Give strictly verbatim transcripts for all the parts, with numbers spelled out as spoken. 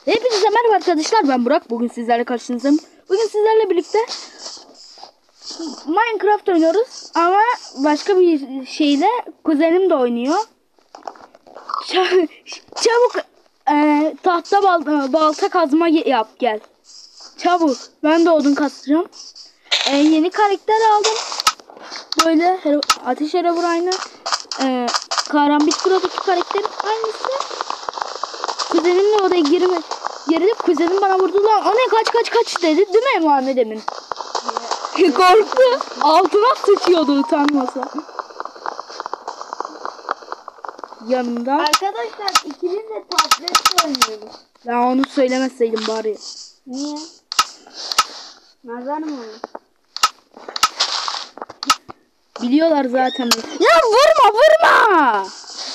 Hepinize merhaba arkadaşlar, ben Burak. Bugün sizlerle karşınızdayım. Bugün sizlerle birlikte Minecraft oynuyoruz ama başka bir şeyle. Kuzenim de oynuyor. Ç çabuk e, tahta bal balta kazma yap gel. Çabuk. Ben de odun kasacağım. E, yeni karakter aldım. Böyle Ateş Herobrine e, Karambit Pro'daki karakterin aynısı. Kuzenimle odaya girme. Girdi, kuzenim bana vurdu lan. O ne, kaç kaç kaç dedi değil mi Muhammed Emin? Korktu. Altına sıçıyordu utanmasa. Yanında. Arkadaşlar ikimiz de tabletle oynuyoruz. Ya onu söylemeseydim bari. Niye? Nazar mı olur? Biliyorlar zaten. Ya vurma vurma.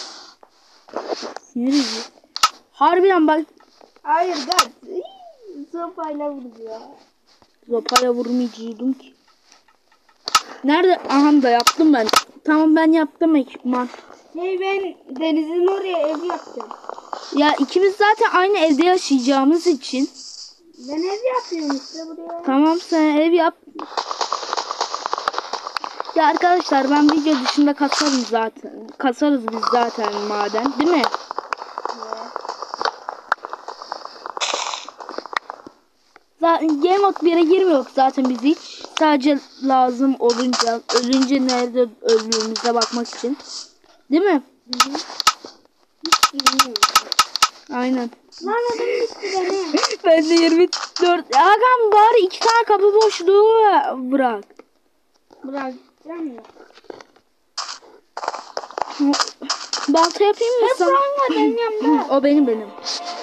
Sinir ediyor. Harbiden bak. Hayır kaç. Sopayla vurdu ya. Zopaya vurmayacaktım ki. Nerede? Aha da yaptım ben. Tamam, ben yaptım ekipman. Hey, ben denizin oraya ev yapacağım. Ya ikimiz zaten aynı evde yaşayacağımız için. Ben ev yapıyorum işte buraya. Tamam, sen ev yap. Ya arkadaşlar, ben video dışında kasarım zaten. Kasarız biz zaten maden, değil mi? Zaten Game Mode bir yere girmiyoruz zaten biz hiç. Sadece lazım olunca, ölünce nerede öldüğümüze bakmak için. Değil mi? Hı hı. Hiç bilmiyorum. Aynen. Lan adım bitti benim. Ben de yirmi dört. Agam bari iki tane kapı boşluğu bırak. Bırakacağım ya. Balta yapayım mı Hep sana? var benim yanımda. O benim benim.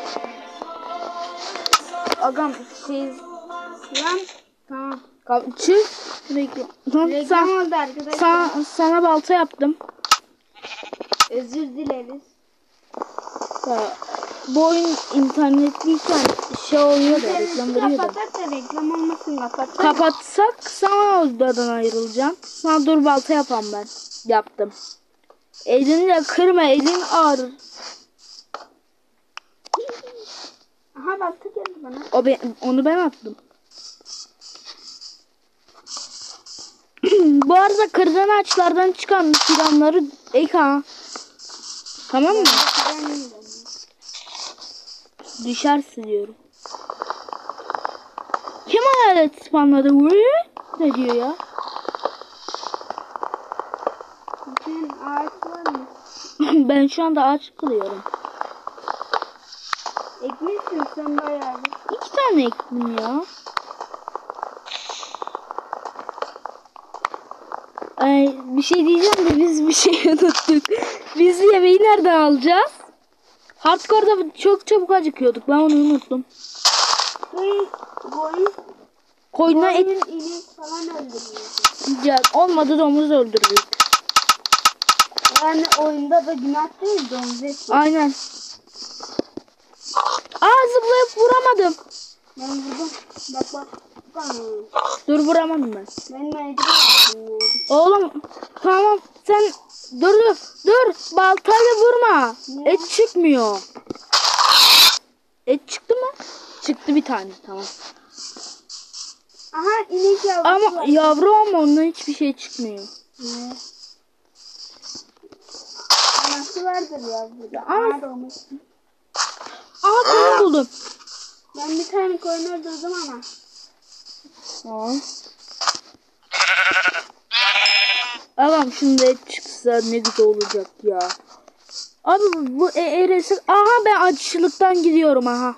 Agam siz lan tamam. Çık. Bekle. Tamam, Reklam sen, oldu arkadaşlar. sana, sana balta yaptım. Özür dileriz. Ya, bu oyun internetliyken şey oluyor da, reklam veriyor da. Kapatak da reklam olmasın, kapatak. Kapatsak sana odadan ayrılacağım. Sana dur balta yapam ben. Yaptım. Elini de kırma, elin ağrır. Aha balta geldi bana. O ben, onu ben attım. Bu arada kırdan ağaçlardan çıkan fidanları ek ha. Tamam mı? Düşersin diyorum. Kim hayalet spamladı? Ne diyor ya? Senin ağaç var mı? Ben şu anda ağaç kırıyorum. Ekmişsin sen bayağı. İki tane ektim ya. Ay, bir şey diyeceğim de biz bir şey unuttuk. Biz yemeği nereden alacağız? Hardcore'da çok çabuk acıkıyorduk. Ben onu unuttum. Koyun, koyun, Koyuna et koyun, inek falan öldürüyor. yiyeceğiz. Olmadı domuz öldürdük. Yani oyunda da günah değil, domuz eti. Aynen. Aa, zıplayıp vuramadım. Ben vurdum. Bak bak. Bak. Dur, vuramadım ben. Ben mecbur. Oğlum tamam, sen dur dur dur, baltayla vurma. Ne? Et çıkmıyor. Et çıktı mı? Çıktı bir tane, tamam. Aha inek yavrusu Ama var. yavru ama ondan hiçbir şey çıkmıyor. Ne? Anası vardır yavru. Ama- Aha doğmuş. Aa, ben buldum. Ben bir tane koyun öldürdüm ama. Tamam. Ağam şimdi et çıksa ne güzel olacak ya. Abi bu e eresi. Aha, ben açlıktan gidiyorum aha.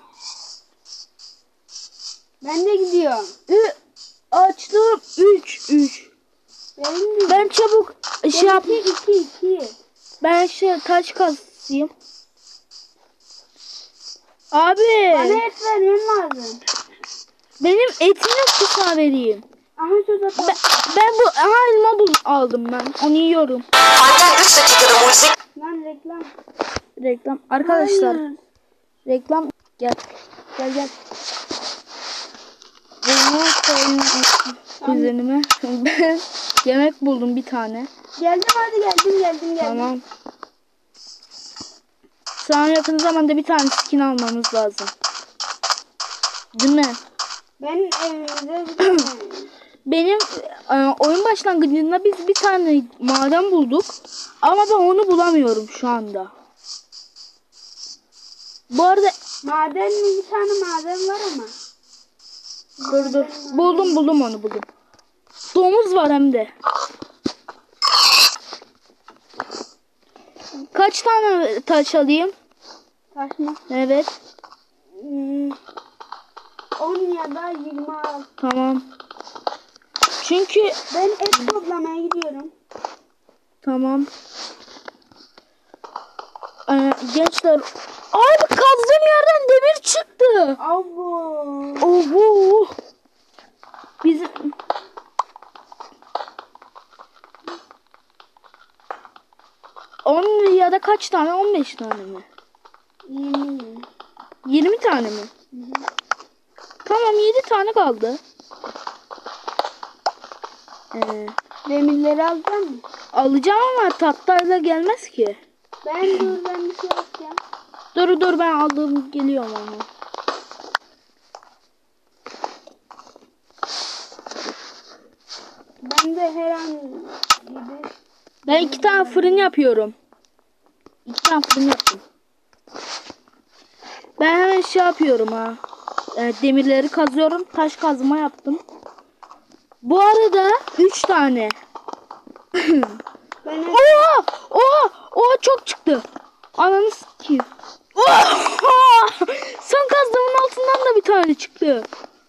Ben de gidiyorum. Ü açlığım üç üç. Benim de. Ben çabuk şey yap. iki iki iki. Ben şey kaç kasayım? Abi Bana et vermen lazım. benim etim yok ki sana vereyim. Aha şurada Ben, top. ben bu aha elma bul aldım ben. Onu yiyorum. Lan reklam. Reklam. Arkadaşlar Hayır. reklam gel. Gel gel. Bunu koyayım kuzenime. Ben yemek buldum bir tane. Geldim hadi geldim geldim geldim. Tamam. Şu an yakın zamanda bir tane skin almamız lazım. Değil mi? Benim evimde bir tane. Benim e, oyun başlangıcında biz bir tane maden bulduk. Ama ben onu bulamıyorum şu anda. Bu arada Maden mi? Bir tane maden var ama. dur dur. Buldum buldum onu buldum. Domuz var hem de. Kaç tane taş alayım? Taş mı? Evet. Hmm, on ya da yirmi al. Tamam. Çünkü Ben et toplamaya gidiyorum. tamam. Ee, gençler. Abi kazdığım yerden demir çıktı. Abo. Oho. Bizim on ya da kaç tane? on beş tane mi? yirmi. yirmi tane mi? Hı hı. Tamam yedi tane kaldı. Ee, Demirleri alacağım mı? alacağım ama tahtayla gelmez ki. Ben dur ben bir şey yapacağım. Dur dur ben aldım geliyorum ama. Ben de her an gibi. Ben iki tane fırın yapıyorum. İki tane fırın yaptım. Ben hemen şey yapıyorum ha. E, demirleri kazıyorum. Taş kazma yaptım. Bu arada üç tane. Ben Oha! Oha! Oha çok çıktı. Ananı sikeyim. Oha! Son kazdığımın altından da bir tane çıktı.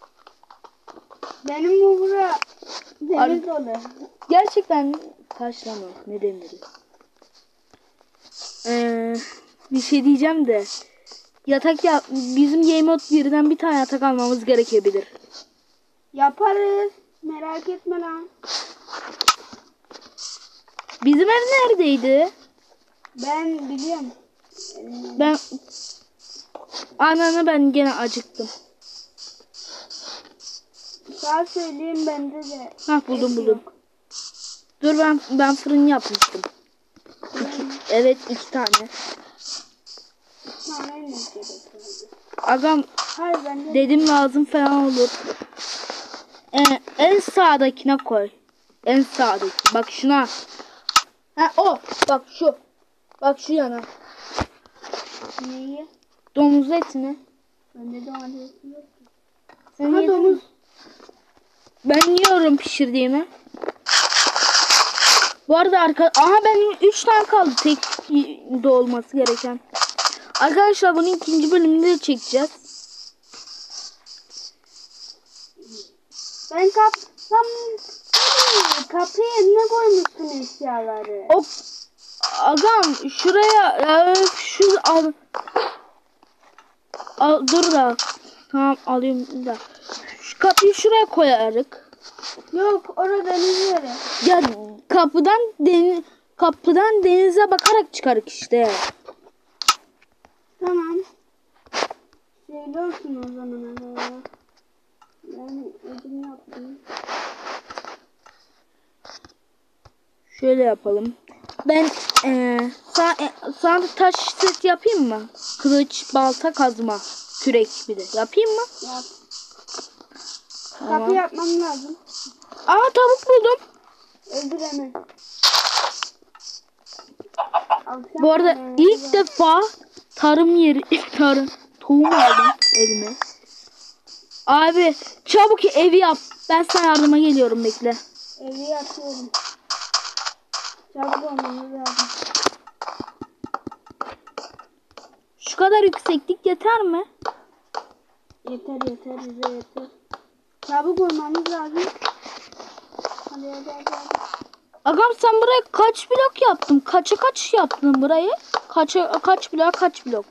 benim bu bura demir Ar- dolu. Gerçekten taşlama. Ne demiri? Ee, bir şey diyeceğim de. Yatak ya bizim Game Mode birden bir tane yatak almamız gerekebilir. Yaparız. Merak etme lan. Bizim ev neredeydi? Ben biliyorum. Ben ananı ben gene acıktım. Sağ söyleyeyim bende de. Hah buldum et buldum. yok. Dur ben ben fırın yapmıştım. İki, evet iki tane. Bir tane mi gerekiyordu? Agam Hayır bende. dedim lazım falan olur. Ee, en sağdakine koy. En sağdaki. Bak şuna. Ha o. Bak şu. Bak şu yana. Neyi? Domuz etini. Bende domates yok. Sen Ha yedin domuz. mi? Ben yiyorum pişirdiğimi. Bu arada arka... Aha benim üç tane kaldı tek de olması gereken. Arkadaşlar bunun ikinci bölümünü de çekeceğiz. Ben kapsam kapıya ne koymuşsun eşyaları? Hop. Agam şuraya e, şu al, al dur da tamam alayım da şu kapıyı şuraya koyarık. Yok orada deniz yeri. Ya kapıdan deniz kapıdan denize bakarak çıkarık işte. Tamam. Şöyle olsun o zaman. Ara. Ben ödüm yaptım. Şöyle yapalım. Ben e, sana, e, sana da taş set yapayım mı? Kılıç, balta, kazma, kürek bir de yapayım mı? Yap. Tamam. Kapı yapmam lazım. Aa tavuk buldum. Öldür hemen. Alacağım Bu arada hemen. ilk defa tarım yeri tarım tohum aldım elime. Abi çabuk evi yap. Ben sana yardıma geliyorum bekle. Evi yapıyorum. Çabuk olmamız lazım. Şu kadar yükseklik yeter mi? Yeter yeter bize yeter. Çabuk olmamız lazım. Hadi hadi hadi. hadi. Agam sen buraya kaç blok yaptın? Kaça kaç yaptın burayı? Kaça kaç blok kaç blok?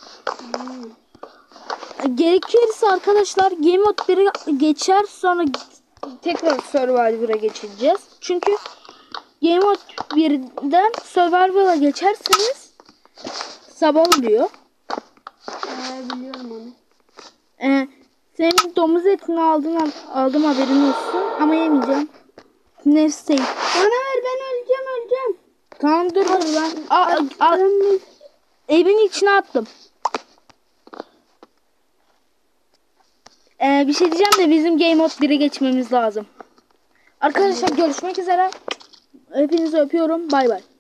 Hmm. Gerekirse arkadaşlar Game Mode biri geçer sonra tekrar Survivor'a geçeceğiz. Çünkü Game Mode birden Survivor'a geçerseniz sabah oluyor. Ee, biliyorum onu. Ee, senin domuz etini aldın, aldım haberin olsun ama yemeyeceğim. Neyse. Bana ver ben öleceğim öleceğim. Tamam dur dur ben. Aa, aa, Ben- evin içine attım. Ee, bir şey diyeceğim de bizim Game Mode bire geçmemiz lazım. Arkadaşlar görüşmek üzere. Hepinizi öpüyorum. Bay bay.